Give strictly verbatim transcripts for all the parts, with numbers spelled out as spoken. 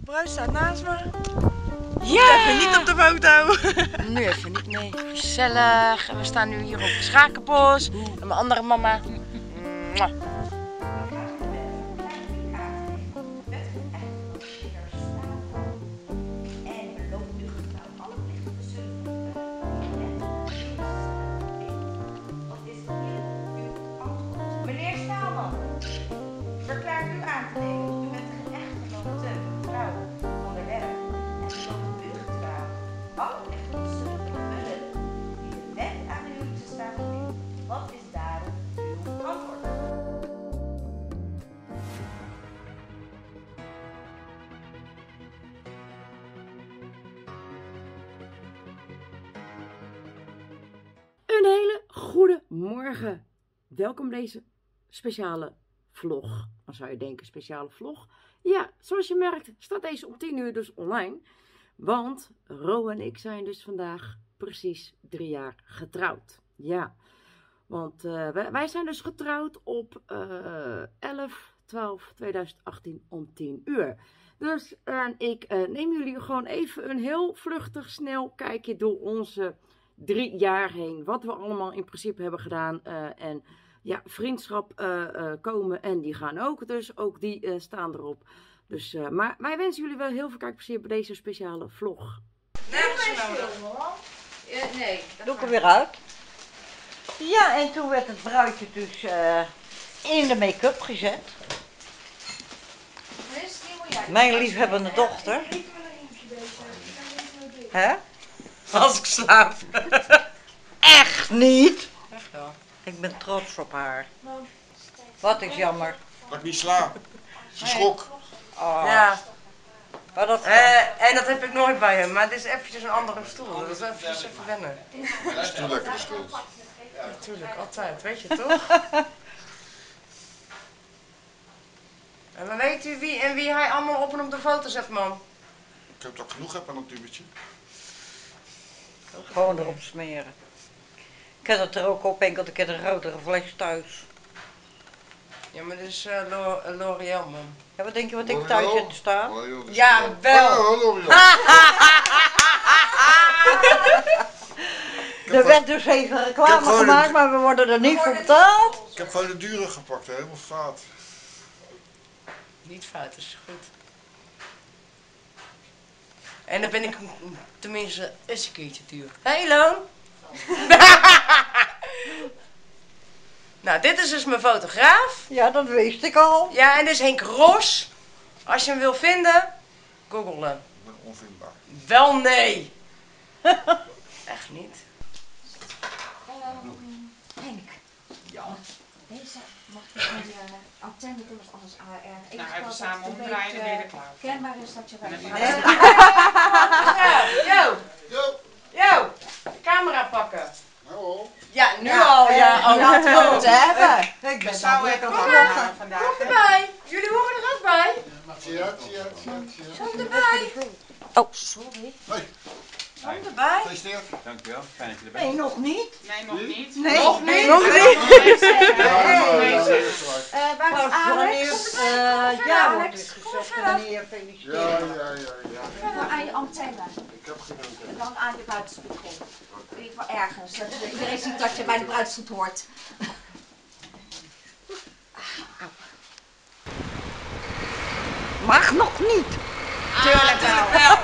Bruid staat naast me. Ja! Even niet op de foto. Nu even niet, nee. Gezellig. En we staan nu hier op het Schakenbos. En mijn andere mama. Mwah. Meneer Staalman, verklaart u aan te nemen dat u met de echtgenote trouw onderwerp en belooft u getrouw alle plichten zullen vervullen die de wet aan de huwelijksstaat verbindt. Wat is daarom uw antwoord? Een hele goede morgen. Welkom bij deze speciale vlog. Dan zou je denken, speciale vlog. Ja, zoals je merkt staat deze om tien uur dus online. Want Ro en ik zijn dus vandaag precies drie jaar getrouwd. Ja, want uh, wij, wij zijn dus getrouwd op uh, elf twaalf tweeduizend achttien om tien uur. Dus uh, ik uh, neem jullie gewoon even een heel vluchtig snel kijkje door onze drie jaar heen. Wat we allemaal in principe hebben gedaan. Uh, en ja, vriendschap uh, uh, komen en die gaan ook. Dus ook die uh, staan erop. Dus, uh, maar wij wensen jullie wel heel veel kijkplezier bij deze speciale vlog. Nee, Doe ik er weer uit. Ja, en toen werd het bruidje dus uh, in de make-up gezet. Mijn liefhebbende dochter. Hè? Als ik slaap. Echt niet! Echt wel. Ik ben trots op haar. Wat is jammer. Dat ik niet slaap. Ze schrok. Oh. Ja. Maar dat Uh, en dat heb ik nooit bij hem, maar het is eventjes een andere stoel. Dat is eventjes even wennen. Dat is toen lekker de schuld. Ja, natuurlijk, altijd, weet je toch? En maar weet u wie en wie hij allemaal op en op de foto zet, man? Ik heb toch genoeg heb aan dat tubetje. gewoon erop smeren. Ik heb het er ook op, enkel ik heb een grotere fles thuis. Ja, maar dit is uh, L'Oreal, man. Ja, wat denk je wat ik thuis heb staan? L'Oreal is Ja, L'Oreal. wel. Oh, L'Oreal. Er werd dus even reclame gewoon gemaakt, een- maar we worden er niet voor betaald. Ik heb gewoon de dure gepakt, hè, helemaal vaat. Niet fout, is goed. En dan ben ik tenminste eens een keertje duur. Hé, Loon! Nou, dit is dus mijn fotograaf. Ja, dat wist ik al. Ja, en dit is Henk Ros. Als je hem wil vinden, google hem. Ik ben onvindbaar. Wel nee. Echt niet. Henk. Ja. Deze mag je van je antenne doen als alles A R. Nou, even samen omdraaien en ben je er klaar voor. Kenbaar is dat je bij Yo, Yo. yo, de camera pakken. Nou, Ja, nu al. Ja, oh, laten we het hebben. Ik We ben zouden dan het weer ook aan uh, het vandaag. Kom erbij. Jullie horen er ook bij. tja, tja, tja, tja. Kom erbij. Oh, sorry. Hey, Kom erbij. gefeliciteerd. Dankjewel, fijn dat je er bent. Nee, nog niet. Nee, nog niet. Nee. Nog niet. Nog niet. Ja, Nee, dat nee. is gelijk. Uh, waar Maar is Alex? wanneer uh, ja wordt Alex, dus kom gezegd, verder. wanneer Ja, feliciteren. ja, ja, ja. Verder aan je antenne. Ik heb gedaan. En dan aan je buitenspiegel. In ieder geval ergens. Dat iedereen ziet dat je bij de bruidsstoet hoort. Mag nog niet. Tuurlijk wel.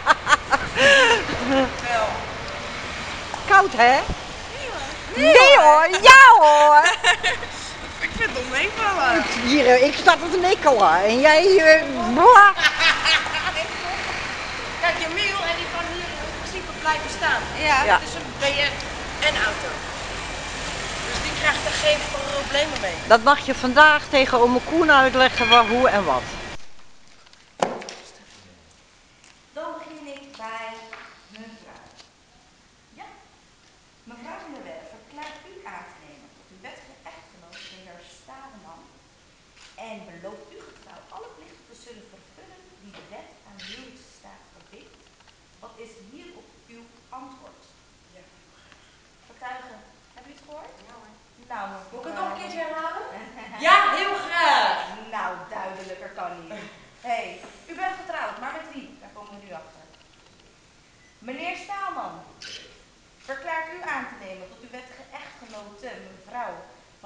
Wel. Koud, hè? Nee hoor, ja hoor. Ik vind het meevallen. Hier, eh, ik sta te nikkelen en jij hier, bla. Kijk, Jamiel en die kan hier in principe blijven staan. Ja. Het is een B M en auto. Dus die krijgt er geen problemen mee. Dat mag je vandaag tegen ome Koen uitleggen waar, hoe en wat. Dan begin ik bij mevrouw. Ja. Mevrouw van der Werf, verklaart u aan te nemen dat uw wettige echtgenoot, de heer Stademan, en belooft u getrouw alle plichten te zullen vervullen die de wet aan de huwelijksstaat verbindt. Wat is hierop uw antwoord? Ja. Getuigen, heb u het gehoord? Ja hoor. Nou, Moet ik het nog een keertje herhalen? Ja, heel graag. Nou, duidelijker kan niet. Hé, hey, u bent getrouwd, maar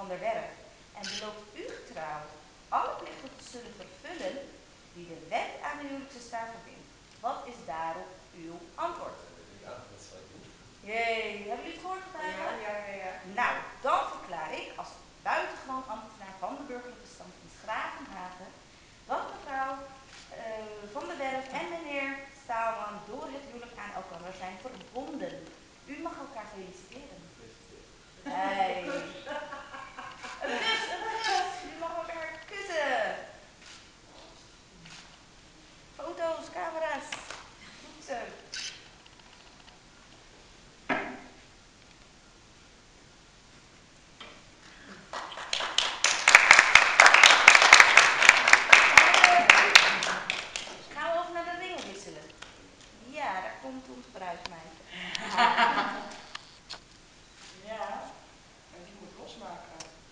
van der Werf en belooft u getrouw alle plichten te zullen vervullen die de wet aan de huwelijksstaat verbindt. Wat is daarop uw antwoord? Ja, dat zal ik doen. Jee, hebben jullie het gehoord vandaag? Ja, ja, ja, ja. Nou, dan verklaar ik als buitengewoon ambtenaar van de burgerlijke stand in Schravenhagen dat mevrouw uh, van der Werf en meneer Staalman door het huwelijk aan elkaar zijn verbonden. U mag elkaar feliciteren. Hey. Een kus, een kus. U mag elkaar kussen. Foto's, camera's. Goed zo. Gaan we over naar de ringen wisselen? Ja, daar komt ons bruidsmeisje. Ja. En die moet losmaken.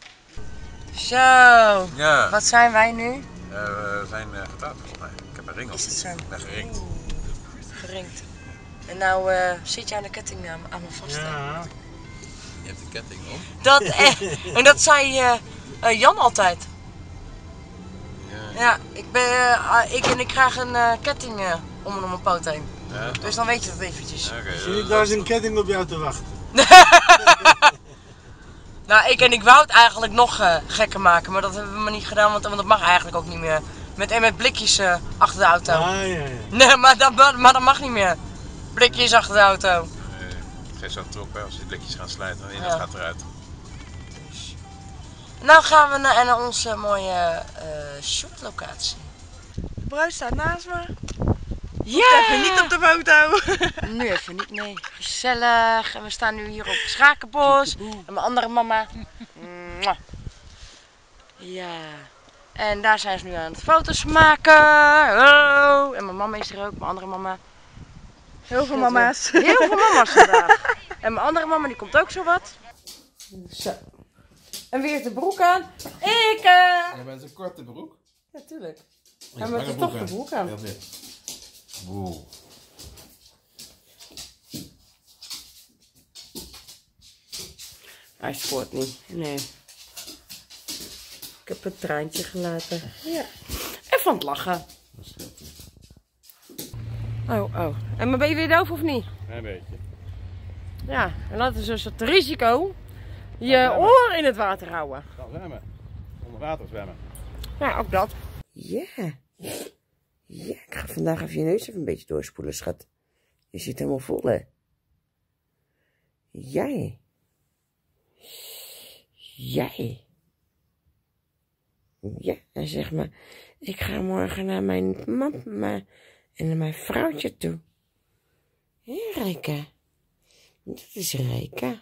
Zo, Ja, wat zijn wij nu? uh, we zijn uh, getrouwd volgens mij. Ik heb een ring op. Is het zo? Ik ben geringd. Geringd. En nou uh, zit je aan de ketting aan, aan me vast. Ja. Je hebt een ketting om. Dat, eh, en dat zei uh, uh, Jan altijd. Ja. Ja, ik, ben, uh, ik en ik krijg een uh, ketting uh, om en om mijn poot heen. Ja. Dus dan weet je dat eventjes. Ja, okay, Zie ik daar is een ketting op jou te wachten. Nou, ik en ik wou het eigenlijk nog uh, gekker maken, maar dat hebben we maar niet gedaan, want, want dat mag eigenlijk ook niet meer. Met, en met blikjes uh, achter de auto. Ah, ja, ja. Nee, maar dat, maar dat mag niet meer. Blikjes achter de auto. Nee, het geeft zo'n trok hè, als die blikjes gaan slijten. En Ja. dat gaat eruit. Nou gaan we naar, naar onze mooie uh, shootlocatie. De bruid staat naast me. Ja! Even niet op de foto. Nu even niet, nee. Gezellig. En we staan nu hier op Schakenbos. En mijn andere mama. Mwah. Ja. En daar zijn ze nu aan het foto's maken. Oh. En mijn mama is er ook, mijn andere mama. Heel veel mama's. Heel veel mama's vandaag. En mijn andere mama die komt ook zo wat. Zo. En wie heeft de broek aan? Ik! Uh... Je bent een korte broek. Ja, tuurlijk. Ja, maar het is toch de broek aan. Heel dit. Boe. Hij spoort niet. Nee. Ik heb een traantje gelaten. Ja. En van het lachen. Dat scheelt niet. Oh, oh. En maar ben je weer doof of niet? Een beetje. Ja, en dat is dus het risico. Je oren in het water houden. Gaan zwemmen. Onder water zwemmen. Ja, ook dat. Ja. Ja, ik ga vandaag even je neus even een beetje doorspoelen, schat. Je zit helemaal vol, hè. Jij. Jij. Ja, en zeg maar, ik ga morgen naar mijn mama en naar mijn vrouwtje toe. Ja, Rijka. Dat is Rijka.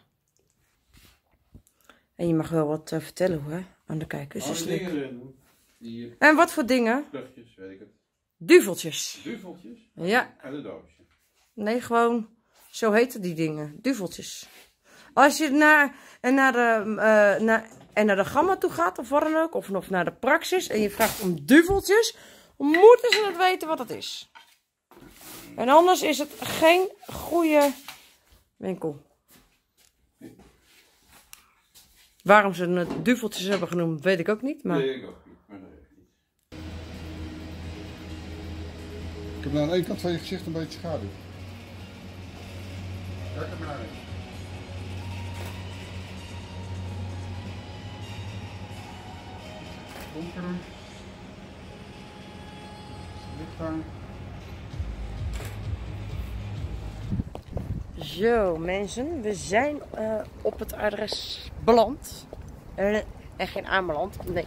En je mag wel wat uh, vertellen hoor, aan de kijkers. Alle Is dingen leuk. erin doen. Die En wat voor dingen? vluchtjes, weet ik het. Duveltjes. Duveltjes. Ja. Uit een doosje. Nee, gewoon, zo heten die dingen. Duveltjes. Als je naar, en naar de, uh, naar, en naar de gamma toe gaat, of wat dan ook, of nog naar de praxis, en je vraagt om duveltjes, moeten ze het weten wat het is. En anders is het geen goede winkel. Waarom ze het duveltjes hebben genoemd, weet ik ook niet. Maar... Nee, ik ook niet. Maar dat weet ik niet. Ik heb nou aan één kant van je gezicht een beetje schaduw. Kijk er maar naar. Donker doen. Licht aan. Zo mensen, we zijn uh, op het adres beland. Uh, en geen aanbeland, nee.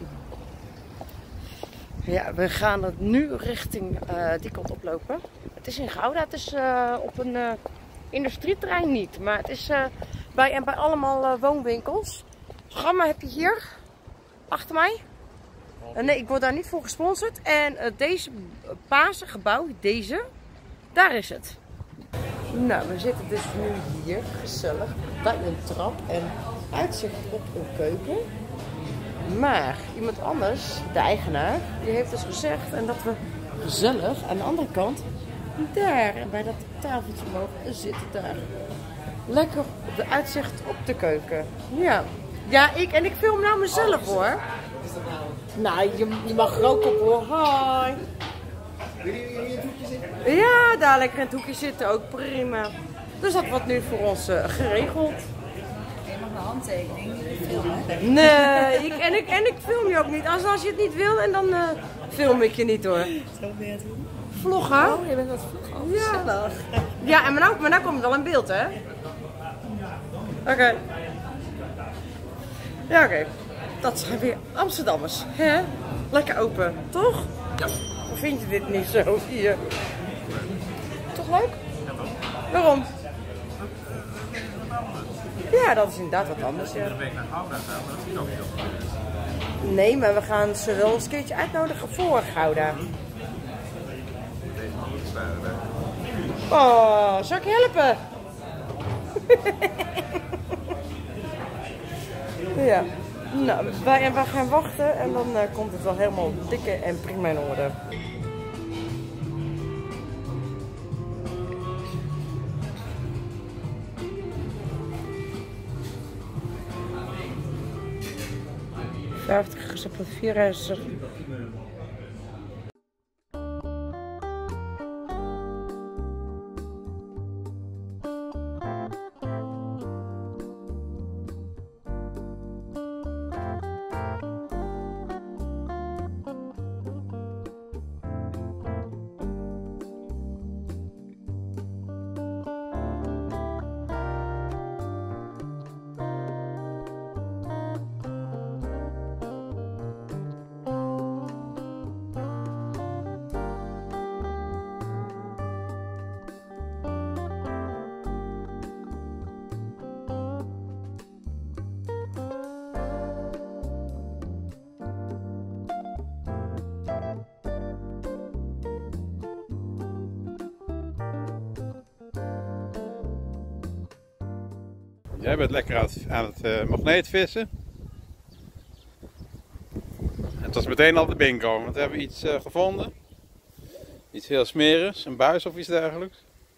Ja, we gaan het nu richting uh, die kant oplopen. Het is in Gouda, het is uh, op een uh, industrieterrein niet. Maar het is uh, bij, en bij allemaal uh, woonwinkels. Gamma heb je hier, achter mij. Uh, nee, ik word daar niet voor gesponsord. En uh, deze Pasen gebouw, deze, daar is het. Nou, we zitten dus nu hier, gezellig, bij een trap en uitzicht op een keuken. Maar iemand anders, de eigenaar, die heeft dus gezegd en dat we gezellig aan de andere kant, daar, bij dat tafeltje mogen zitten daar. Lekker op de uitzicht op de keuken. Ja, Ja, ik en ik film nou mezelf hoor. Nou, je, je mag er ook op hoor. Hoi. Wil je in het hoekje zitten? Ja, daar lekker in het hoekje zitten ook prima. Dus dat wordt nu voor ons uh, geregeld. Je mag een handtekening niet filmen. Nee, ik, en, ik, en ik film je ook niet. Als, als je het niet wil, en dan uh, film ik je niet hoor. Zo ben je het doen? Vloggen? Oh, je bent wat vloggen. Oh, ja. Gezellig. Ja, en maar nou, maar nou komt het wel in beeld hè. Oké. Okay. Ja, oké. Okay. Dat zijn weer Amsterdammers, hè? Lekker open, toch? Ja. Of vind je dit niet zo hier? Toch leuk? Ja, toch? Waarom? Ja, dat is inderdaad wat anders, ja. Een week naar Gouda gaan, dat is ook heel. Nee, maar we gaan ze wel eens een keertje uitnodigen voor Gouda. Oh, zal ik je helpen? Ja. Nou, wij, wij gaan wachten en dan uh, komt het wel helemaal dikke en prima in orde. vijftig gestopt vierreiziger. Jij bent lekker aan het, aan het uh, magneetvissen. Het was meteen al de bingo, want we hebben iets uh, gevonden. Iets heel smerigs, een buis of iets dergelijks.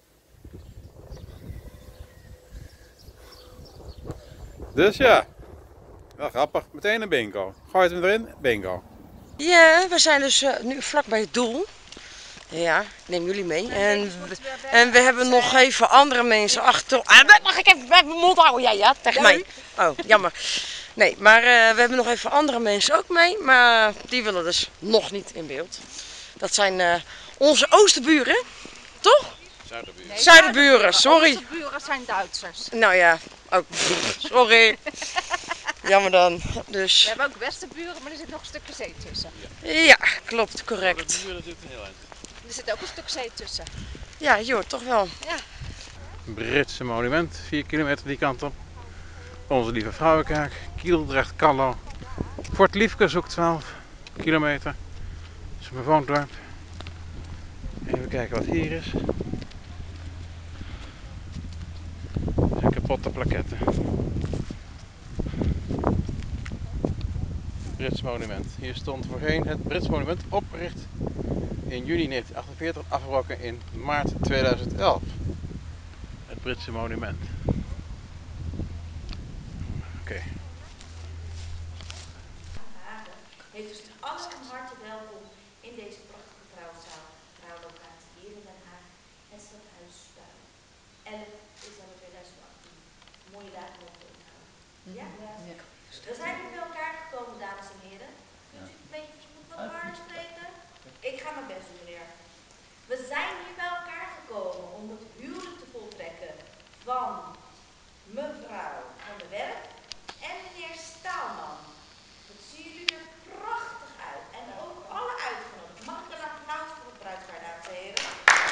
Dus ja, wel grappig. Meteen een bingo. Gooi het hem erin, bingo. Ja, we zijn dus uh, nu vlak bij het doel. Ja, ik neem jullie mee. En we, en we hebben nog even andere mensen achter. Ah, mag ik even mijn mond houden? Ja, ja, tegen mij. Oh, jammer. Nee, maar uh, we hebben nog even andere mensen ook mee. Maar die willen dus nog niet in beeld. Dat zijn uh, onze oosterburen, toch? Zuiderburen. Nee, Zuiderburen, sorry. Onze buren zijn Duitsers. Nou ja, ook. Sorry. Jammer dan. Dus. We hebben ook westerburen, maar er zit nog een stukje zee tussen. Ja, klopt, correct. Er zit ook een stuk zee tussen. Ja, joh, toch wel. Ja. Britse monument, vier kilometer die kant op. Onze Lieve Vrouwenkerk, Kieldrecht, Kallo. Fort Liefkes ook twaalf kilometer. Dat is een bewoond dorp. Even kijken wat hier is. Dat zijn kapotte plaketten. Brits monument. Hier stond voorheen het Brits monument opgericht in juni negentien achtenveertig, afgebroken in maart tweeduizend elf. Het Britse monument. Oké. Okay. Heeft dus allen van harte welkom in deze prachtige vrouwenzaal, trouwlocatie hier in Den Haag, het stadhuis Duin. elf december tweeduizend achttien. Mooie dagen om te onthouden. Ja? Ja. We zijn hier bij elkaar gekomen, dames en heren. Kunt u een beetje wat harder spreken? Ik ga mijn best doen, meneer. We zijn hier bij elkaar gekomen om het huwelijk te voltrekken van mevrouw Van der Werf en meneer Staalman. Dat zien jullie er prachtig uit. En ook alle uitgenodigd. Mag ik een applaus voor het bruidspaar, dames en heren?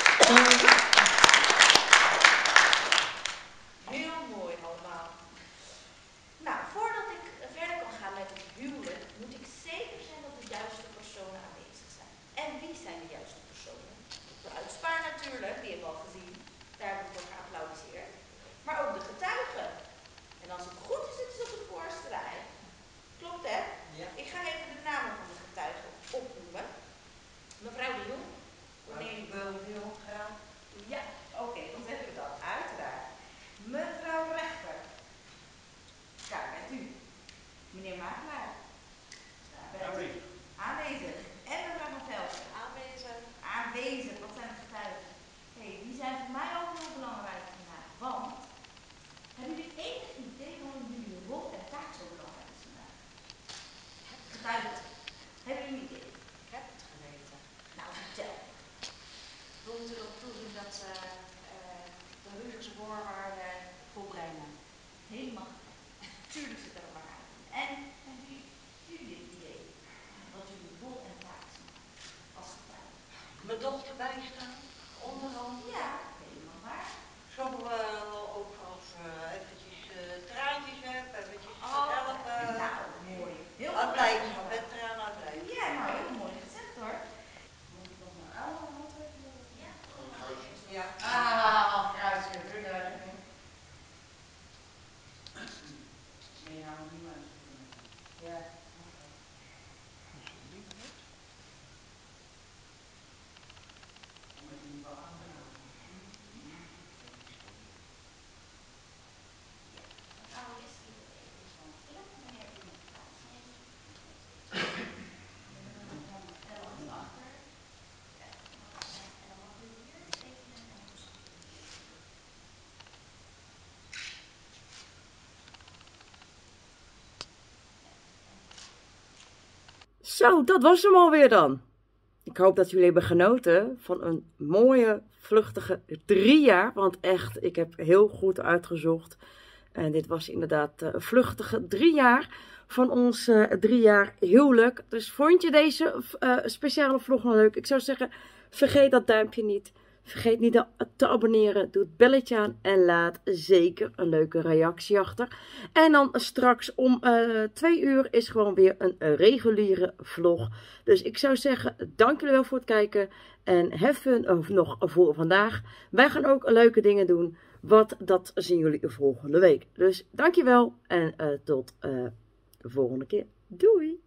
Heel mooi allemaal. Nou, voordat ik verder kan gaan met het huwelijk, moet ik zeker zijn dat de juiste personen aanwezig zijn. En wie zijn de juiste personen? Het bruidspaar natuurlijk, die hebben we al gezien. Daar hebben we voor geapplaudiseerd. Maar ook de getuigen. En als het goed is, zitten ze op de voorste rij. Klopt hè? Ja. Ik ga even de namen van de getuigen opnoemen. Mevrouw de Jong. Mevrouw de Jong, graag. Ja, oké, okay, dan zetten we dat uiteraard. Mevrouw Rechter. Daar bent u. aanwezig? Wat zijn de getuigen? Hey, die zijn voor mij ook heel belangrijk vandaag. Want, hebben jullie enig idee waarom jullie rol en taak zo belangrijk is vandaag? Getuigen, hebben jullie een idee? Ik heb het geweten. Nou, vertel. We moeten erop toezien dat ze uh, de Rugers voorwaarden volbrengen. Helemaal goed. Tuurlijk zit er maar aan. En hebben jullie een idee wat jullie rol en taak zijn als getuigen? Mijn dochter bijstaan, onderhand. Ja, helemaal waar. Zowel ook als uh, eventjes uh, traantjes heb, eventjes Oh, helpen. nou, mooi. Heel Uit goed. blijdschap, met tranen uit blijdschap. Ja, nou, heel mooi gezegd hoor. Moet ik nog naar oude hand hebben? Ja. Ja. Ah, kruisje, runnen. Nee, nou, niet meer. Ja. Om het in ieder geval aan te houden. Dan gaan we eerst even even van Philip, meneer die moet plaatsnemen. En dan iets achter. Ja, en dan mag u hier tekenen en onderschrijven. Zo, dat was hem alweer dan. Ik hoop dat jullie hebben genoten van een mooie, vluchtige drie jaar. Want echt, ik heb heel goed uitgezocht. En dit was inderdaad een vluchtige drie jaar van ons uh, drie jaar huwelijk. Dus vond je deze uh, speciale vlog nou leuk? Ik zou zeggen, vergeet dat duimpje niet. Vergeet niet te abonneren. Doe het belletje aan en laat zeker een leuke reactie achter. En dan straks om uh, twee uur is gewoon weer een reguliere vlog. Dus ik zou zeggen, dank jullie wel voor het kijken. En have fun uh, nog voor vandaag. Wij gaan ook leuke dingen doen. Wat, dat zien jullie volgende week. Dus dankjewel en uh, tot uh, de volgende keer. Doei!